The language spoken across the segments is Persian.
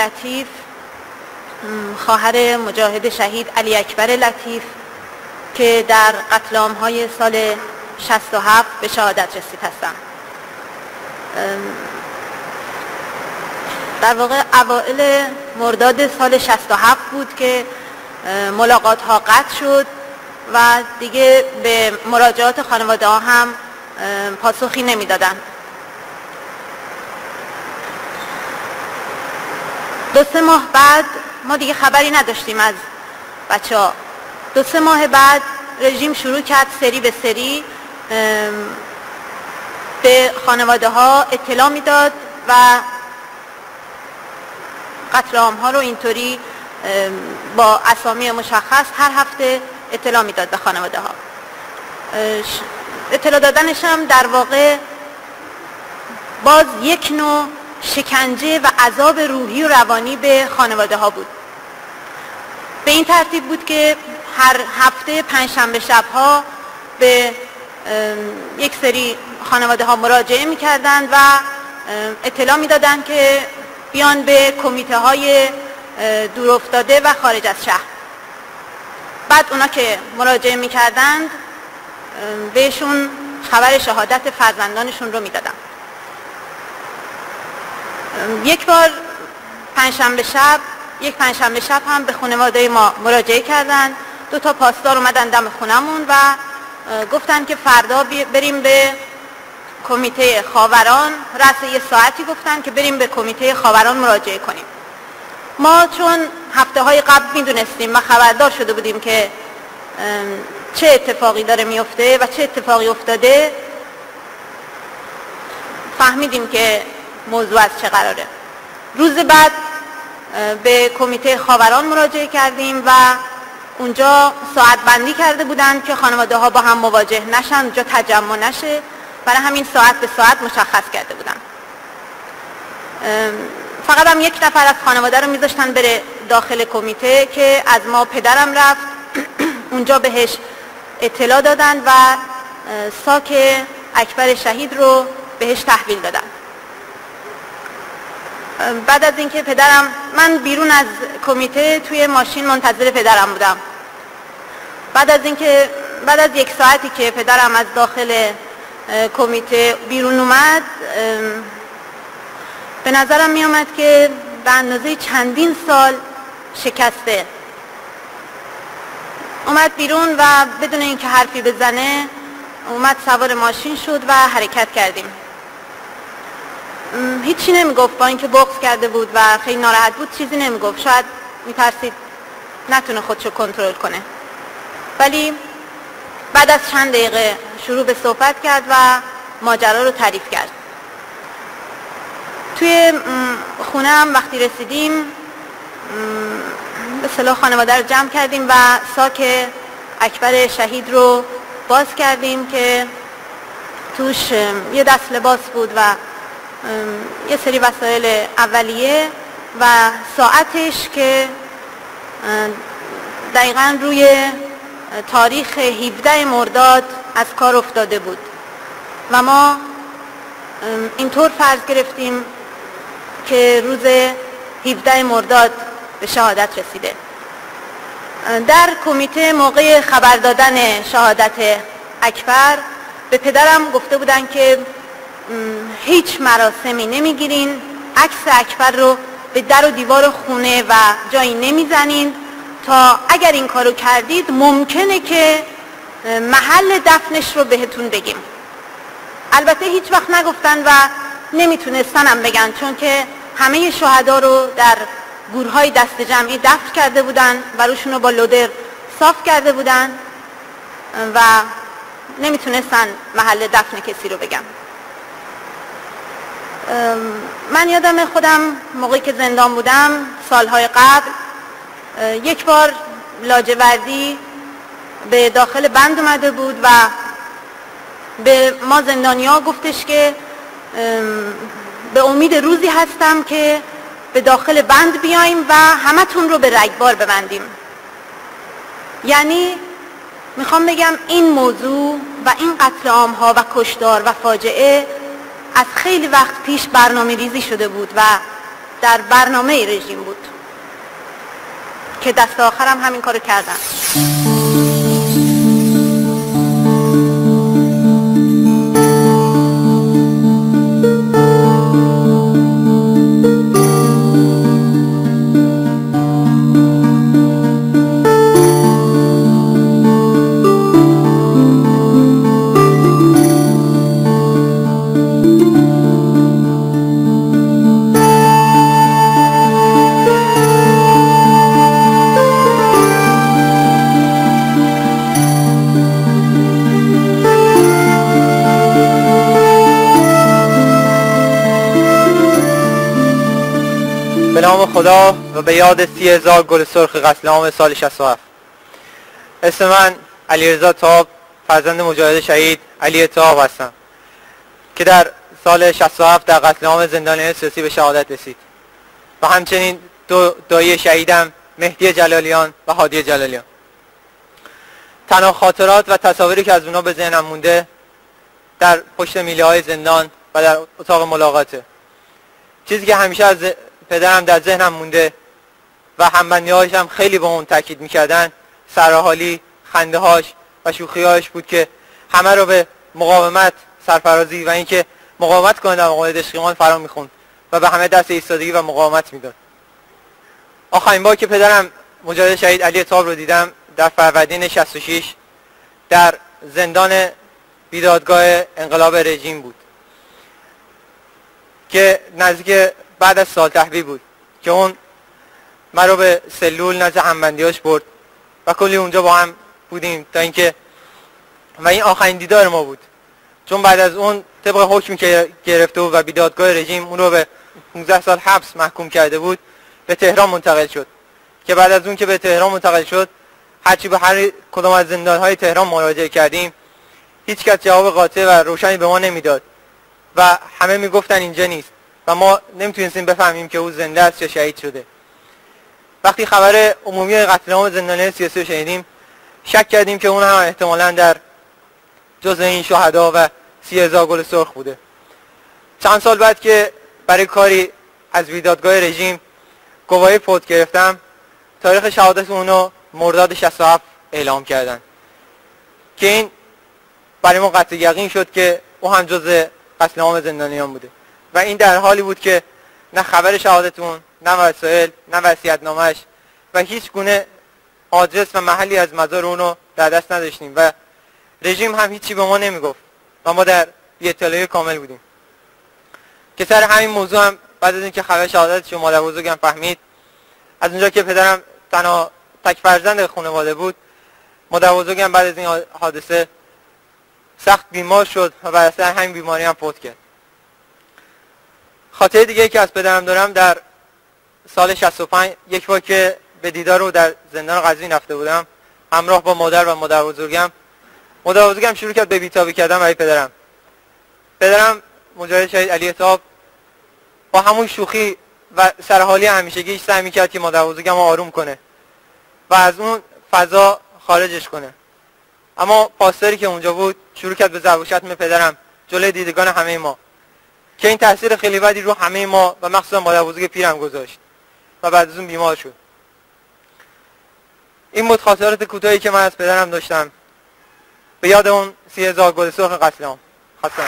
لطیف، خواهر مجاهد شهید علی اکبر لطیف که در قتل عام‌های سال 67 به شهادت رسید هستم. در واقع اوائل مرداد سال 67 بود که ملاقات ها قطع شد و دیگه به مراجعات خانواده ها هم پاسخی نمیدادن. 2-3 ماه بعد ما دیگه خبری نداشتیم از بچه ها. 2-3 ماه بعد رژیم شروع کرد سری به سری به خانواده ها اطلاع میداد و قتل عام‌ها رو اینطوری با اسامی مشخص هر هفته اطلاع میداد به خانواده ها. اطلاع دادنش هم در واقع باز یک نوع شکنجه و عذاب روحی و روانی به خانواده ها بود. به این ترتیب بود که هر هفته پنجشنبه شب‌ها به یک سری خانواده ها مراجعه می‌کردند و اطلاع می‌دادند که بیان به کمیته های دور افتاده و خارج از شهر. بعد اونا که مراجعه می‌کردند بهشون خبر شهادت فرزندانشون رو میدادن. یک پنجشنبه شب هم به خانواده ما مراجعه کردند. 2 تا پاسدار اومدن دم خونمون و گفتن که فردا بریم به کمیته خاوران، رأس یه ساعتی گفتن که بریم به کمیته خاوران مراجعه کنیم. ما چون هفته‌های قبل میدونستیم و خبردار شده بودیم که چه اتفاقی داره میفته و چه اتفاقی افتاده، فهمیدیم که موضوع از چه قراره. روز بعد به کمیته خاوران مراجعه کردیم و اونجا ساعت بندی کرده بودند که خانواده ها با هم مواجه نشن، اونجا تجمع نشه، برای همین ساعت به ساعت مشخص کرده بودن. فقط هم 1 نفر از خانواده رو میذاشتن بره داخل کمیته که از ما پدرم رفت اونجا بهش اطلاع دادن و ساک اکبر شهید رو بهش تحویل دادن. بعد از اینکه پدرم، من بیرون از کمیته توی ماشین منتظر پدرم بودم. بعد از 1 ساعتی که پدرم از داخل کمیته بیرون اومد، به نظرم می آمد که به اندازه چندین سال شکسته. اومد بیرون و بدون اینکه حرفی بزنه اومد سوار ماشین شد و حرکت کردیم. هیچی نمیگفت، با اینکه بغض کرده بود و خیلی ناراحت بود چیزی نمیگفت، شاید میترسید نتونه خودشو کنترل کنه. ولی بعد از چند دقیقه شروع به صحبت کرد و ماجرا رو تعریف کرد. توی خونه هم وقتی رسیدیم به اصطلاح خانواده رو جمع کردیم و ساک اکبر شهید رو باز کردیم که توش یه دست لباس بود و یه سری وسایل اولیه و ساعتش که دقیقاً روی تاریخ 17 مرداد از کار افتاده بود و ما اینطور فرض گرفتیم که روز 17 مرداد به شهادت رسیده. در کمیته موقع خبر دادن شهادت اکبر به پدرم گفته بودن که هیچ مراسمی نمیگیرین، عکس اکبر رو به در و دیوار خونه و جایی نمیزنین تا اگر این کارو کردید ممکنه که محل دفنش رو بهتون بگیم. البته هیچ وقت نگفتن و نمیتونستن هم بگن، چون که همه شهدا رو در گورهای دست جمعی دفن کرده بودن و روشون رو با لودر صاف کرده بودن و نمیتونستن محل دفن کسی رو بگم. من یادم خودم موقعی که زندان بودم سالهای قبل، یک بار لاجوردی به داخل بند اومده بود و به ما زندانیا گفتش که به امید روزی هستم که به داخل بند بیایم و همتون رو به رگبار ببندیم. یعنی میخوام بگم این موضوع و این قتل عام‌ها و کشتار و فاجعه از خیلی وقت پیش برنامه ریزی شده بود و در برنامه رژیم بود که دست آخرم همین کارو کردن. به نام خدا و به یاد 30,000 گل سرخ قتل عام سال 67. اسم من علیرضا تاب، فرزند مجاهد شهید علی تاب هستم که در سال 67 در قتل عام زندانیان سیاسی به شهادت رسید و همچنین دو دایی شهیدم مهدی جلالیان و هادی جلالیان. تنها خاطرات و تصاویری که از اونا به ذهنم مونده در پشت میله های زندان و در اتاق ملاقاته. چیزی که همیشه از پدرم در ذهنم مونده و همبندی‌هاش هم خیلی به اون تاکید می‌کردن، سرحالی، خنده‌هاش و شوخی‌هاش بود که همه رو به مقاومت سرفرازی و اینکه مقاومت کنه در مقابل دشقیقان فرا می‌خوند و به همه دست ایستادگی و مقاومت میداد. آخرین بار که پدرم مجاهد شهید علی تاب رو دیدم در فروردین 66 در زندان بیدادگاه انقلاب رژیم بود که نزدیک بعد از سال تحویل بود که اون من رو به سلول نزد همبندیاش برد و کلی اونجا با هم بودیم تا اینکه و این آخرین دیدار ما بود، چون بعد از اون طبق حکمی که گرفته بود و بیدادگاه رژیم اون رو به 15 سال حبس محکوم کرده بود به تهران منتقل شد که بعد از اون که به تهران منتقل شد هرچی به هر کدام از زندان‌های تهران مراجعه کردیم هیچ کس جواب قاطع و روشنی به ما نمیداد و همه میگفتن اینجا نیست و ما نمیتونستیم بفهمیم که او زنده است یا شهید شده. وقتی خبر عمومی قتل عام زندانیان سیاسی رو شنیدیم شک کردیم که اون هم احتمالاً در جزء این شهدا و 30,000 گل سرخ بوده. چند سال بعد که برای کاری از بیدادگاه رژیم گواهی فوت گرفتم، تاریخ شهادت اونو مرداد 67 اعلام کردن که این برای ما قطع یقین شد که او هم جزء قتل عام زندانیان بوده و این در حالی بود که نه خبر شهادتون، نه وسایل، نه وصیت‌نامه‌اش و هیچ گونه آدرس و محلی از مزار اونو در دست نداشتیم و رژیم هم هیچی به ما نمیگفت و ما در بی‌اطلاعی کامل بودیم. که سر همین موضوع هم بعد از اینکه خبر شهادتش رو مادر بزرگم فهمید، از اونجا که پدرم تنها تک فرزند خانواده بود، مادر بزرگم بعد از این حادثه سخت بیمار شد و بر اثر همین بیماری هم فوت کرد. خاطره دیگه که از پدرم دارم، در سال 65 یک بار که به دیدار رو در زندان قزوین رفته بودم همراه با مادر و مادر بزرگم شروع کرد به بی‌تابی کردن برای پدرم مجاهد شهید علی تاب با همون شوخی و سرحالی همیشگیش سعی می‌کرد که مادر بزرگم رو آروم کنه و از اون فضا خارجش کنه، اما پاسداری که اونجا بود شروع کرد به ضرب و شتم پدرم جلوی دیدگان همه ما که این تاثیر خیلی بدی رو همه ما و مخصوصا مادر بزرگ پیرم گذاشت و بعد از اون بیمار شد. این بود خاطرات کوتاهی که من از پدرم داشتم به یاد اون 30,000 گل سرخ قتل عام. خسته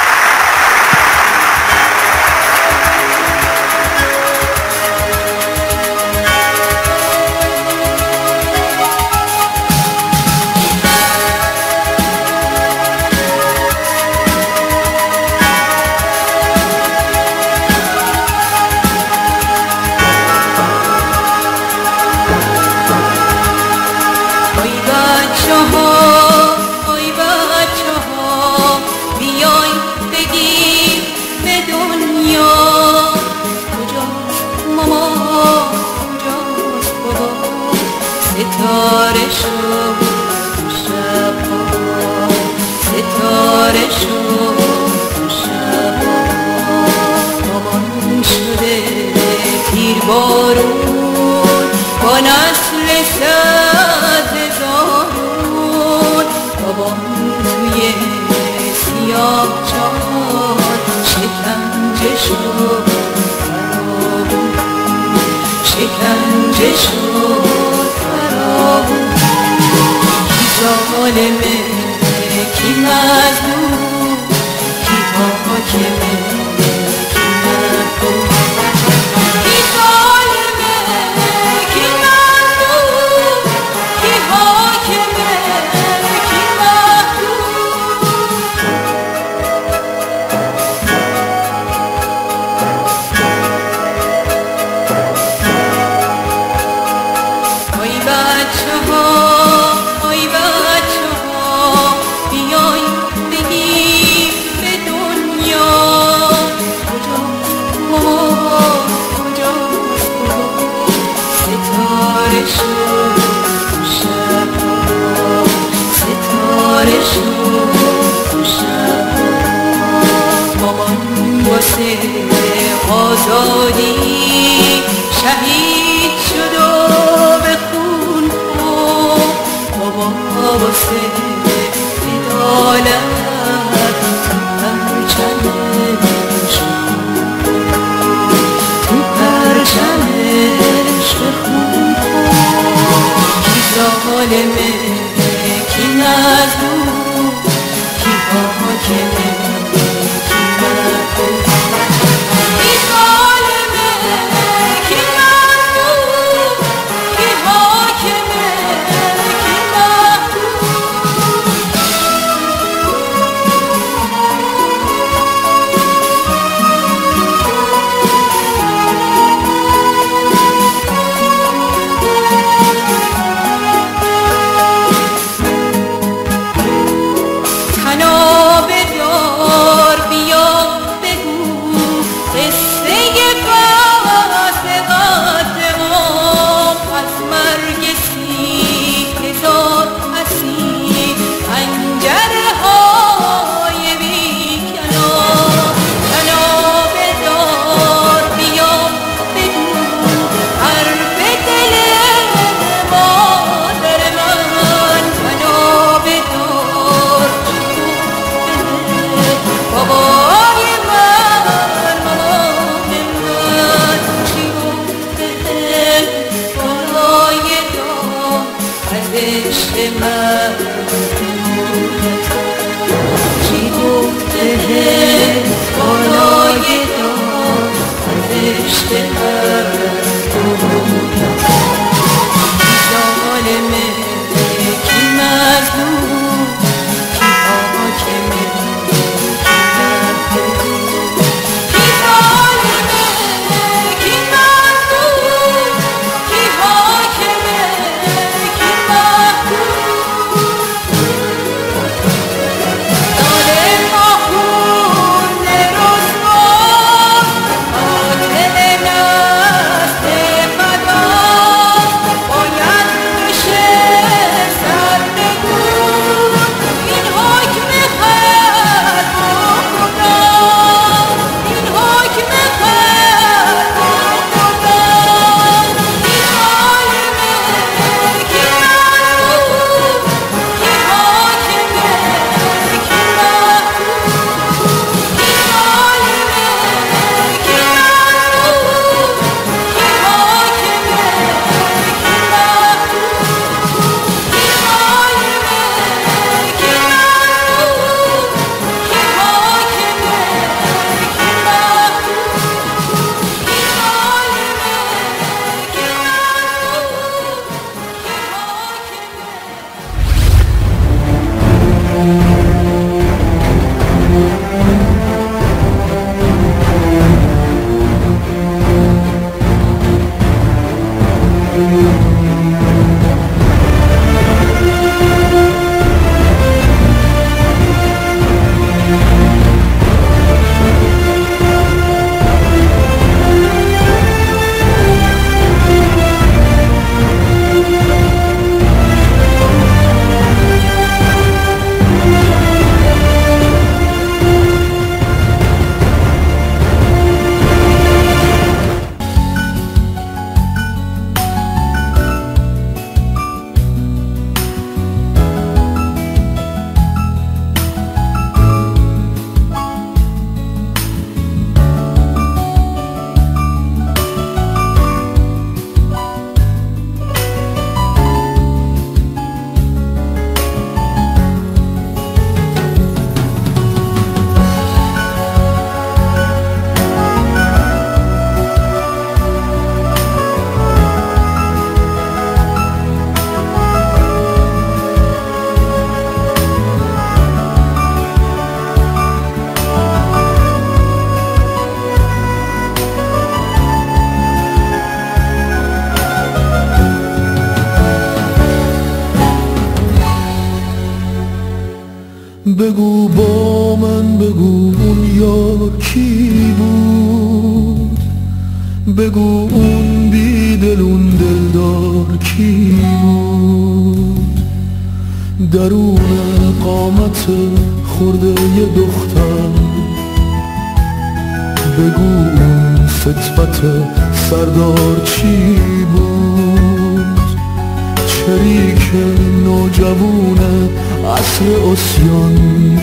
بارون با نسل صد هزارون بابام توی سیاه چاه شکنجه شد چه شد فراموش کی ظالمه کی مظلوم کی حاکمه کی محکوم کی ظالمه کی مظلوم کی حاکمه کی محکوم ای بچه ها ای بچه ها بیاین بگیم به دنیا کجاست ستاره شد شبها ستاره شد شبها مامان واسه آزادی شهید شد و به خون بابا واسه عدالت پرچمش تو پرچمش بخون کی ظالمه کی مظلوم کی حاکمه کی محکوم کی ظالمه کی مظلوم کی حاکمه کی محکوم بگو با من، بگو اون یار کی بود، بگو اون بیدل اون دلدار کی بود. درون قامت خورده ی دختر بگو اون فطرت سردار چی بود. شریک نوجوون عصر عصیان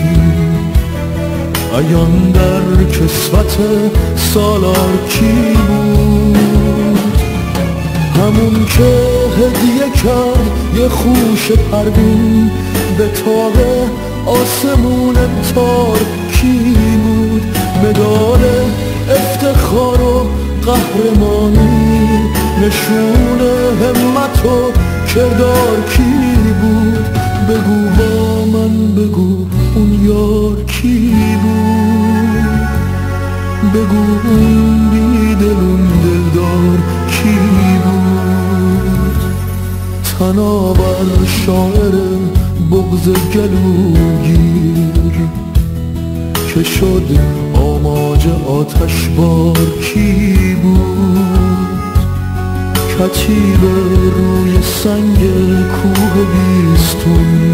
عیان در کسوت سالار کی بود. همون که هدیه کرد یه خوش پروین به طاق آسمون تار کی بود. مدال افتخار و قهرمانی نشون همت و کردار کی بود. بگو با من، بگو اون یار کی بود، بگو اون بیدل اون دلدار کی بود. تناور شاعر بغض گلوگیر که شد آماج آتش بار کی بود. کتیب روی سنگ کوه بیستون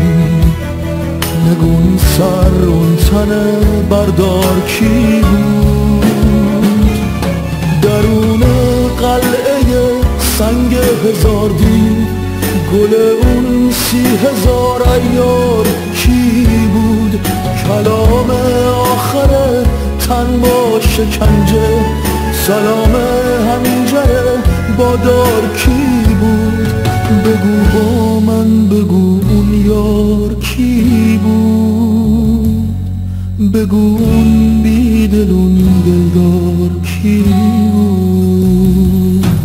نگون سر اون تن بردار کی بود. درون قلعه سنگ هزار دین گل اون 30,000 عیار کی بود. کلام آخر تن با شکنجه سلام هنجره بادار کی بود. بگو با من، بگو اون یار کی بود، بگو اون بیدل اون دلدار کی بود.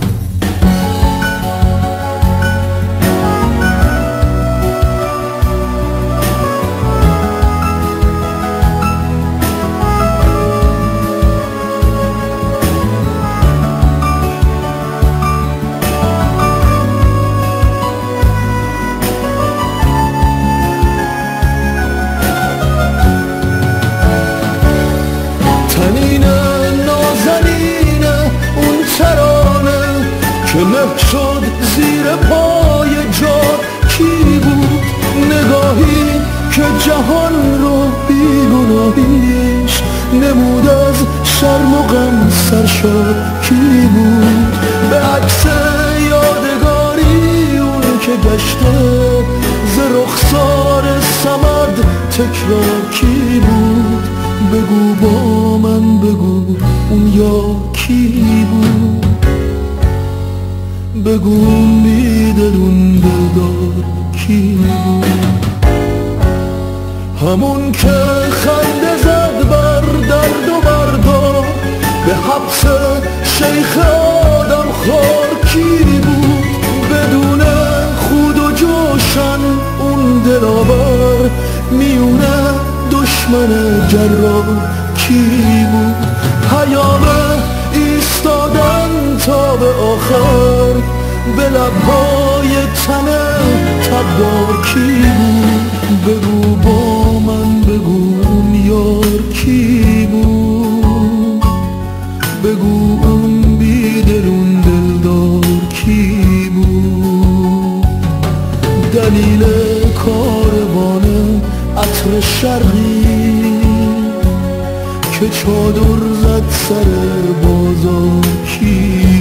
که له شد زیر پای جار کی بود. نگاهی که جهان رو بیگناهیش نمود از شرم و غم سرشار کی بود. به عکس یادگاری اون که گشته ز رخسار صمد تکرار کی بود. بگو با من، بگو اون یار کی بود، بگو بیدل اون دلدار کی بود. همون که خنده زد بر درد و بردار به حبس شیخ آدم خار کی بود. بدون خود و جوشن اون دلاور میونه دشمن جرار کی بود. پیام ایستادن تا به آخر به لبهای تن تبدار کی بود. بگو با من، بگو اون یار کی بود، بگو اون بیدل اون دلدار کی بود. دلیل کاروان عطر شرقی که چادر زد سر بازار کی